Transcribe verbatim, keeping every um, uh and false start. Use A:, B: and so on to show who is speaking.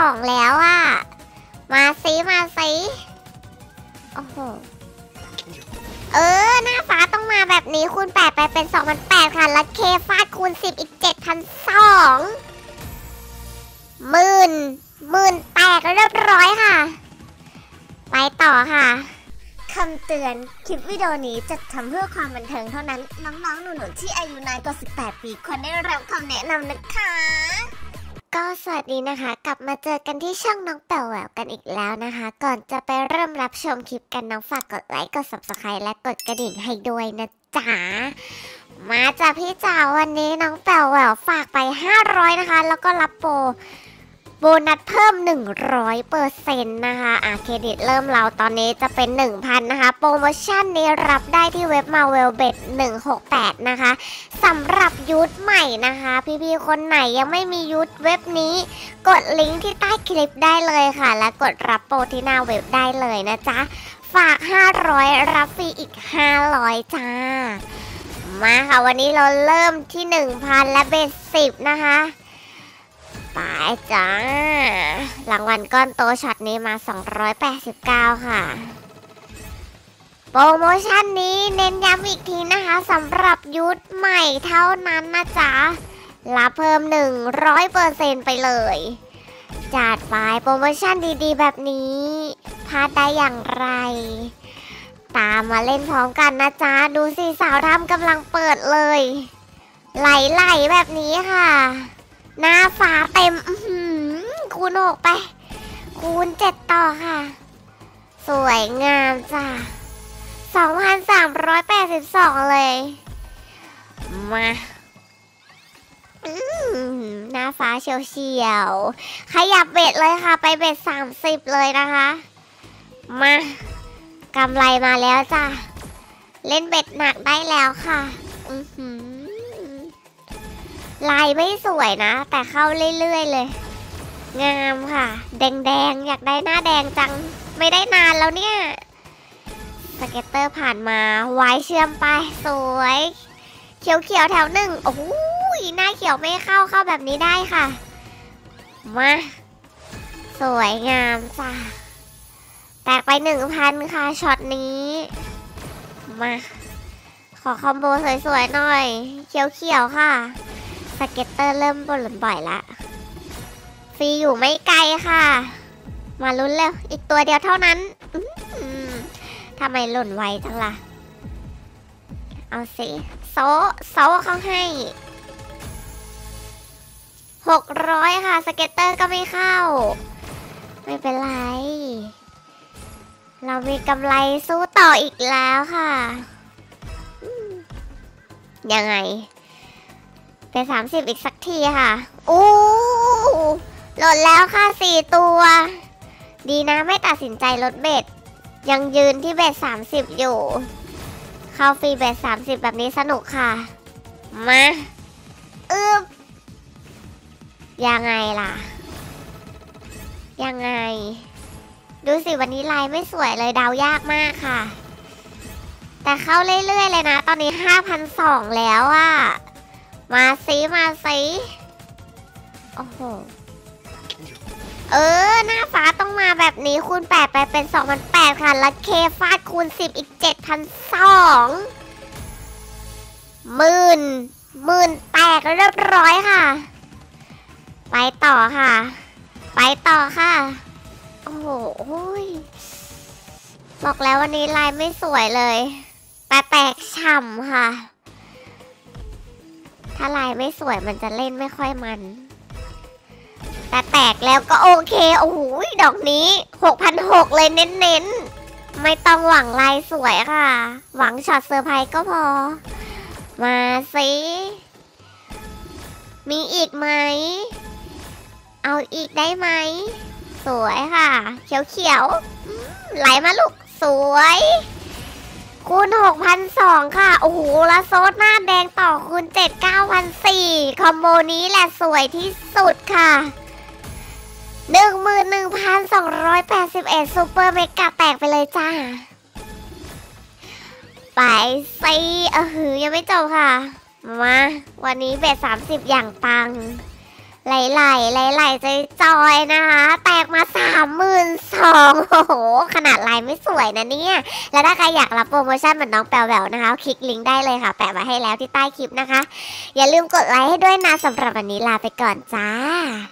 A: องแล้วอะมาสิมาสิโอ้โหเออหน้าฟ้าต้องมาแบบนี้คูณแปดไปเป็น สองพันแปดร้อย ค่ะแล้วเคฟาดคูณสิบอีก เจ็ดพันสองร้อย หมื่นหมื่นแตกเรียบร้อยค่ะไปต่อค่ะคำเตือนคลิปวิดีโอนี้จะทำเพื่อความบันเทิงเท่านั้นน้องๆหนูๆที่อายุน้อยกว่าสิบแปดปีควรได้รับคำแนะนำนะคะก็สวัสดีนะคะกลับมาเจอกันที่ช่องน้องแป๋วแหววกันอีกแล้วนะคะก่อนจะไปเริ่มรับชมคลิปกันน้องฝากกดไลค์กด ซับสไครบ์ และกดกระดิ่งให้ด้วยนะจ๊ะมาจากพี่จ๋าวันนี้น้องแป๋วแหววฝากไปห้าร้อยนะคะแล้วก็รับโปรโบนัสเพิ่ม หนึ่งร้อยเปอร์เซ็นต์ นะคะอ่ะเครดิตเริ่มเราตอนนี้จะเป็น หนึ่งพัน นะคะโปรโมชั่นนี้รับได้ที่เว็บ มาเวลเบ็ด หนึ่งหกแปด นะคะสำหรับยูทใหม่นะคะพี่ๆคนไหนยังไม่มียูทเว็บนี้กดลิงก์ที่ใต้คลิปได้เลยค่ะและกดรับโปรที่หน้าเว็บได้เลยนะจ๊ะฝากห้าร้อยรับฟรีอีกห้าร้อยจ้ามาค่ะวันนี้เราเริ่มที่ หนึ่งพัน และเบ็ดสิบนะคะไปจ้ารางวัลก้อนโตช็อตนี้มาสองร้อยแปดสิบเก้าค่ะโปรโมชั่นนี้เน้นย้ำอีกทีนะคะสำหรับยูทใหม่เท่านั้นนะจ๊ะรับเพิ่ม หนึ่งร้อยเปอร์เซ็นต์ ไปเลยจัดไปโปรโมชั่นดีๆแบบนี้พลาดได้อย่างไรตามมาเล่นพร้อมกันนะจ๊ะดูสิสาวทำกำลังเปิดเลยไหลๆแบบนี้ค่ะหน้าฟ้าเต็มคูณหกไปคูณเจ็ดต่อค่ะสวยงามจ้ะ สองพันสามร้อยแปดสิบสอง เลยมาหน้าฟ้าเฉียวๆขยับเบ็ดเลยค่ะไปเบ็ดสามสิบเลยนะคะมากำไรมาแล้วจ้ะเล่นเบ็ดหนักได้แล้วค่ะอือหือลายไม่สวยนะแต่เข้าเรื่อยๆเลยงามค่ะแดงๆอยากได้หน้าแดงจังไม่ได้นานแล้วเนี่ยสเก็ตเตอร์ผ่านมาไว้เชื่อมไปสวยเขียวๆแถวหนึ่งโอ้ยหน้าเขียวไม่เข้าเข้าแบบนี้ได้ค่ะมาสวยงามจ้ะแตกไปหนึ่งพันค่ะช็อตนี้มาขอคอมโบสวยๆหน่อยเขียวๆค่ะสเก็ตเตอร์เริ่มบ่นบ่อยละฟรีอยู่ไม่ไกลค่ะมาลุ้นเร็วอีกตัวเดียวเท่านั้นทำไมหล่นไวจังล่ะเอาสิโซโซเขาให้หกร้อยค่ะสเก็ตเตอร์ก็ไม่เข้าไม่เป็นไรเรามีกำไรสู้ต่ออีกแล้วค่ะยังไงเป็นสามสิบอีกสักทีค่ะอู้หล่นแล้วค่ะสี่ตัวดีนะไม่ตัดสินใจลดเบ็ดยังยืนที่เบ็ดสามสิบอยู่เข้าฟรีเบ็ดสามสิบแบบนี้สนุกค่ะมาอึบยังไงล่ะยังไงดูสิวันนี้ลายไม่สวยเลยเดายากมากค่ะแต่เข้าเรื่อยๆเลยนะตอนนี้ ห้าพันสองร้อย แล้วอะมาซิมาซิโอ้โหเออหน้าฟ้าต้องมาแบบนี้คูณแปดไปเป็น สองพันแปดร้อย ค่ะแล้วเคฟาดคูณสิบอีก เจ็ดพันสองร้อย หมื่นหมื่นแตกเรียบร้อยค่ะไปต่อค่ะไปต่อค่ะโอ้โหบอกแล้ววันนี้ลายไม่สวยเลยแต่แตกฉ่ำค่ะถ้าลายไม่สวยมันจะเล่นไม่ค่อยมันแต่แตกแล้วก็โอเคโอ้โหดอกนี้ หกพันหกร้อย เลยเน้นๆไม่ต้องหวังลายสวยค่ะหวังช็อตเซอร์ไพรส์ก็พอมาสิมีอีกไหมเอาอีกได้ไหมสวยค่ะเขียวๆไหลมาลูกสวยคูณ หกพันสองร้อย ค่ะโอ้โหแล้วโซดหน้าแดงต่อคูณเจ็ด เก้าพันสี่ร้อย คอมโบนี้แหละสวยที่สุดค่ะ หนึ่งหมื่นหนึ่งพันสองร้อยแปดสิบเอ็ด ซูเปอร์เมกะแตกไปเลยจ้าไปสิเออหือยังไม่จบค่ะมาวันนี้เบ็ดสามสิบอย่างปังไหลไหลไหลไหลใจจอยนะคะแตกมาสามหมื่นสองโอ้โหขนาดลายไม่สวยนะเนี่ยแล้วถ้าใครอยากรับโปรโมชั่นเหมือนน้องแปวแหววนะคะคลิกลิงก์ได้เลยค่ะแปะไว้ให้แล้วที่ใต้คลิปนะคะอย่าลืมกดไลค์ให้ด้วยนะสำหรับวันนี้ลาไปก่อนจ้า